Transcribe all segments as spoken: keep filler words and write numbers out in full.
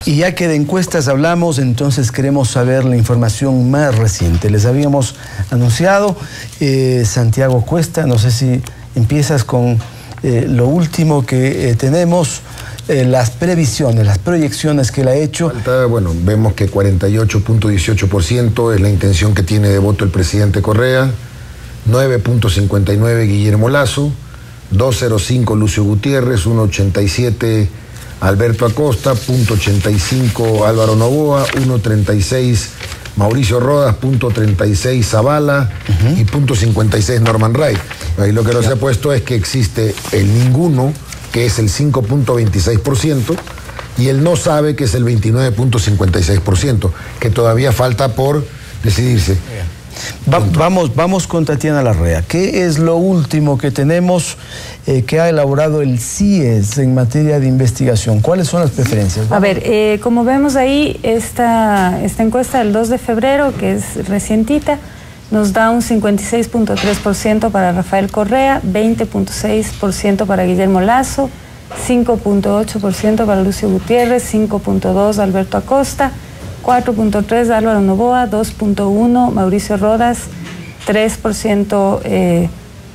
Y ya que de encuestas hablamos, entonces queremos saber la información más reciente. Les habíamos anunciado, eh, Santiago Cuesta, no sé si empiezas con eh, lo último que eh, tenemos, eh, las previsiones, las proyecciones que él ha hecho. Falta, bueno, vemos que cuarenta y ocho punto dieciocho por ciento es la intención que tiene de voto el presidente Correa, nueve punto cincuenta y nueve Guillermo Lasso, dos cero cinco Lucio Gutiérrez, uno ochenta y siete Alberto Acosta, punto ochenta y cinco Álvaro Noboa, uno treinta y seis Mauricio Rodas, punto treinta y seis Zavala uh-huh. y punto cincuenta y seis Norman Ray. Ahí lo que nos ha puesto es que existe el ninguno, que es el cinco punto veintiséis por ciento, y el no sabe, que es el veintinueve punto cincuenta y seis por ciento, que todavía falta por decidirse. Va, vamos, vamos con Tatiana Larrea. ¿Qué es lo último que tenemos eh, que ha elaborado el C I E S en materia de investigación? ¿Cuáles son las preferencias? Vamos. A ver, eh, como vemos ahí, esta, esta encuesta del dos de febrero, que es recientita, nos da un cincuenta y seis punto tres por ciento para Rafael Correa, veinte punto seis por ciento para Guillermo Lasso, cinco punto ocho por ciento para Lucio Gutiérrez, cinco punto dos por ciento Alberto Acosta, cuatro punto tres por ciento Álvaro Noboa, dos punto uno por ciento Mauricio Rodas, tres por ciento eh,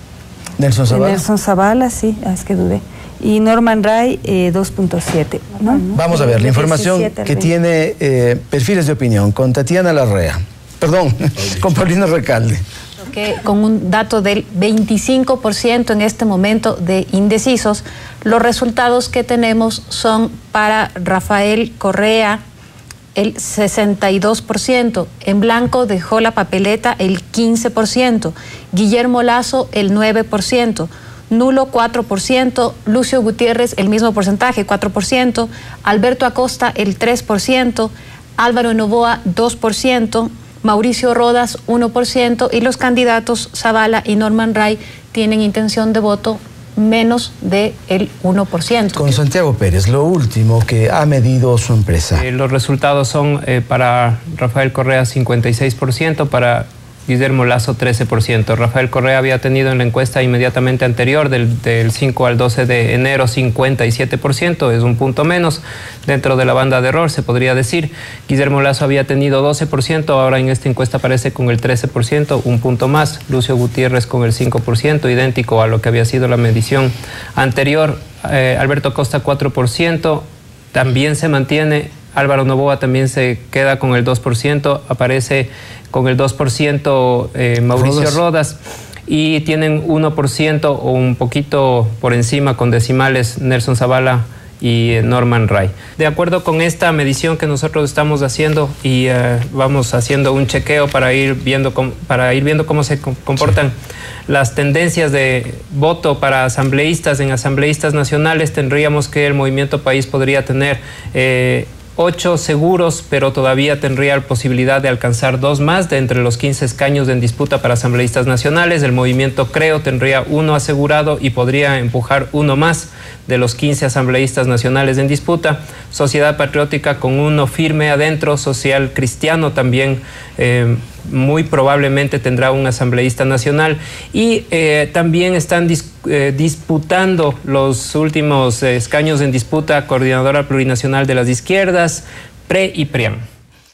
Nelson Zavala. Nelson Zavala, sí, es que dudé. Y Norman Ray, eh, dos punto siete. ¿No? Vamos a ver la información que tiene eh, perfiles de opinión con Tatiana Larrea. Perdón, con Paulina Recalde. Que con un dato del veinticinco por ciento en este momento de indecisos, los resultados que tenemos son para Rafael Correa el sesenta y dos por ciento, en blanco dejó la papeleta el quince por ciento, Guillermo Lasso el nueve por ciento, nulo cuatro por ciento, Lucio Gutiérrez el mismo porcentaje, cuatro por ciento, Alberto Acosta el tres por ciento, Álvaro Noboa dos por ciento, Mauricio Rodas uno por ciento y los candidatos Zavala y Norman Ray tienen intención de voto menos del uno por ciento. Con Santiago Pérez, lo último que ha medido su empresa. Eh, los resultados son eh, para Rafael Correa cincuenta y seis por ciento, para Guillermo Lasso trece por ciento. Rafael Correa había tenido en la encuesta inmediatamente anterior, del, del cinco al doce de enero, cincuenta y siete por ciento, es un punto menos dentro de la banda de error, se podría decir. Guillermo Lasso había tenido doce por ciento, ahora en esta encuesta aparece con el trece por ciento, un punto más. Lucio Gutiérrez con el cinco por ciento, idéntico a lo que había sido la medición anterior. Eh, Alberto Acosta cuatro por ciento, también se mantiene. Álvaro Noboa también se queda con el dos por ciento, aparece con el dos por ciento eh, Mauricio Rodas. Rodas y tienen uno por ciento o un poquito por encima con decimales Nelson Zavala y eh, Norman Ray. De acuerdo con esta medición que nosotros estamos haciendo y eh, vamos haciendo un chequeo para ir viendo cómo, para ir viendo cómo se comportan sí. las tendencias de voto para asambleístas en asambleístas nacionales, tendríamos que el Movimiento País podría tener eh, ocho seguros, pero todavía tendría la posibilidad de alcanzar dos más de entre los quince escaños en disputa para asambleístas nacionales. El movimiento Creo tendría uno asegurado y podría empujar uno más de los quince asambleístas nacionales en disputa. Sociedad Patriótica con uno firme adentro, Social Cristiano también eh, muy probablemente tendrá un asambleísta nacional y eh, también están dis, eh, disputando los últimos eh, escaños en disputa Coordinadora Plurinacional de las Izquierdas, P R E y PRIAN.